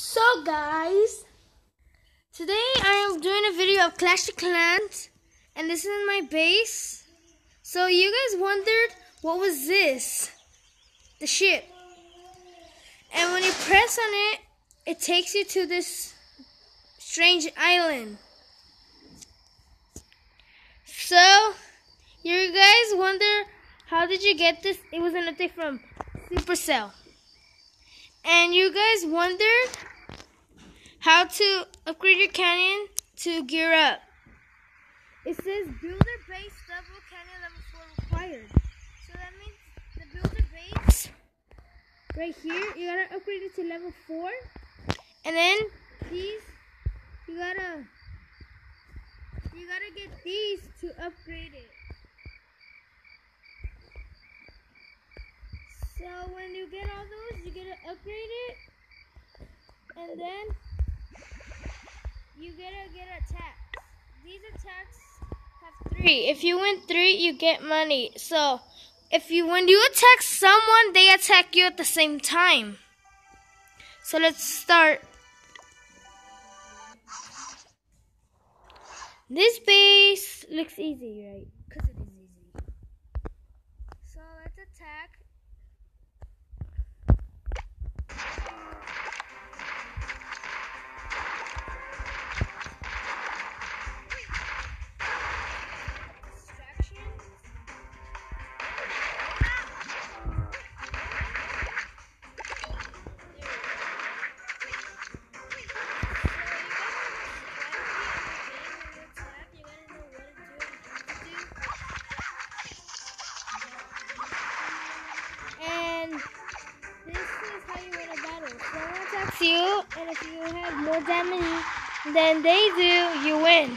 So guys, today I am doing a video of Clash of Clans and this is my base. So you guys wondered what was this? The ship. And when you press on it, it takes you to this strange island. So you guys wonder how did you get this? It was an update from Supercell. And you guys wondered how to upgrade your canyon to gear up. It says builder base double canyon level 4 required. So that means the builder base right here, you gotta upgrade it to level 4. And then these, you gotta get these to upgrade it. So when you get all those, you gotta upgrade it. And then you gotta get attacks. These attacks have 3. If you win 3, you get money. So when you attack someone, they attack you at the same time. So let's start. This base looks easy, right? Because it is easy. So let's attack. You, and if you have more damage than they do, you win.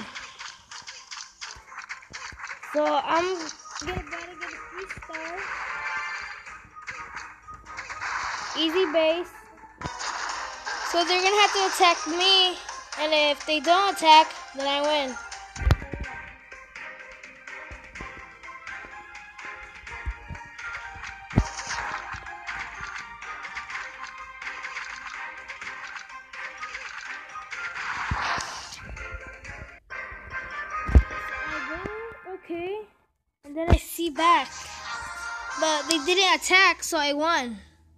So I'm gonna get a 3-star. Easy base. So they're gonna have to attack me, and if they don't attack, then I win. Okay, and then I see back, but they didn't attack, so I won.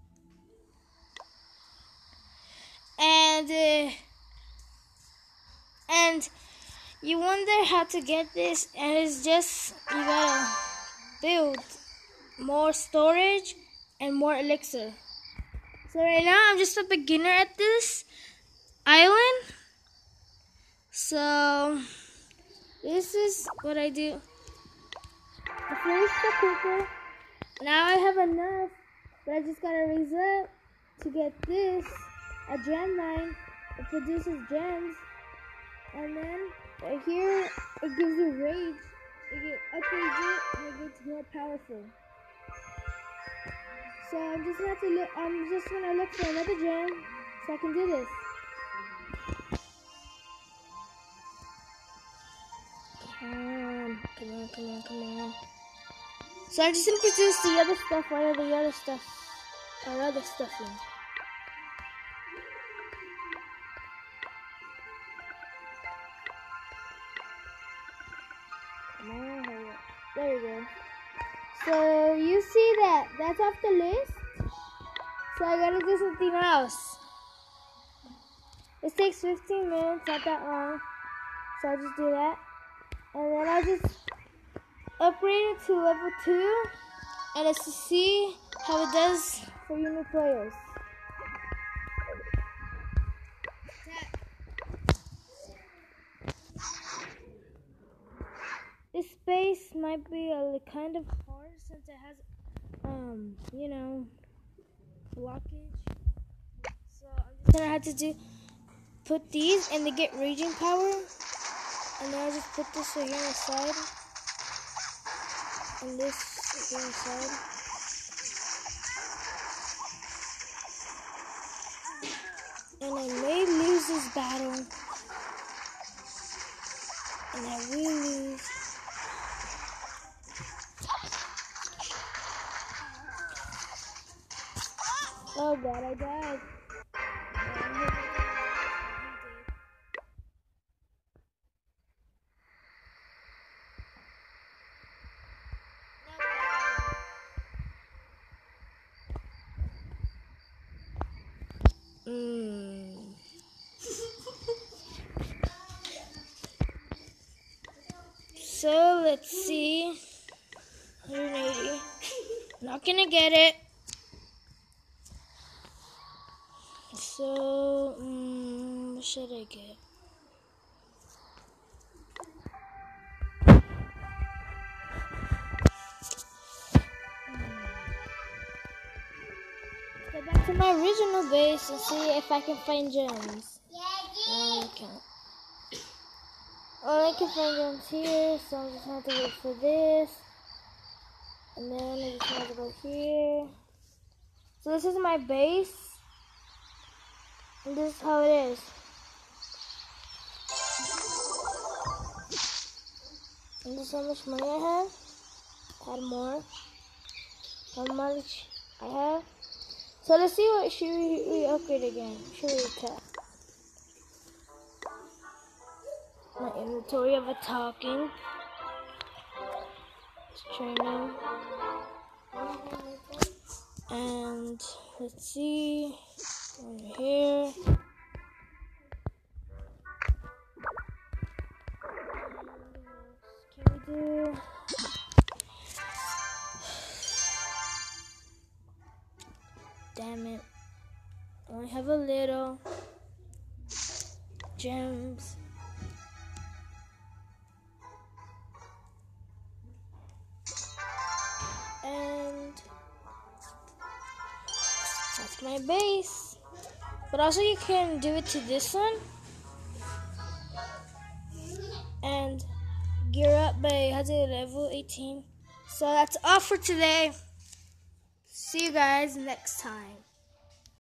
And you wonder how to get this, and it's just you gotta build more storage and more elixir. So right now I'm just a beginner at this island. So this is what I do. I finished the cooker. Now I have enough, but I just gotta raise up to get this, a gem mine. It produces gems. And then right here, it gives you rage. It upgrades it and it gets more powerful. So I'm just gonna look for another gem so I can do this. Come on. So I'm just gonna produce the other stuff while the other stuff in. Come on, hurry up. There we go. So you see that's off the list. So I gotta do something else. This takes 15 minutes, not that long. So I'll just do that. And then I'll just upgrade it to level 2, and it's to see how it does for you new players. This space might be kind of hard since it has, blockage. So I'm just gonna have to put these, and they get raging power. And then I just put this here on the side. And this here on the side. And I may lose this battle. And I will lose. Oh god, I died. So let's see. 180. Not gonna get it. So, what should I get? Go back to my original base and see if I can find gems. I can't. All I can find gems here, so I'm just gonna have to wait for this. And then I just have to go here. So this is my base. And this is how it is. And this is how much money I have. Add more. How much I have. So let's see what should we upgrade again. Should we tap? My inventory of a talking. Training. And let's see. Over here. Can we do? Damn it. I only have a little. Gems. And that's my base. But also you can do it to this one. And gear up by level 18. So that's all for today. See you guys next time.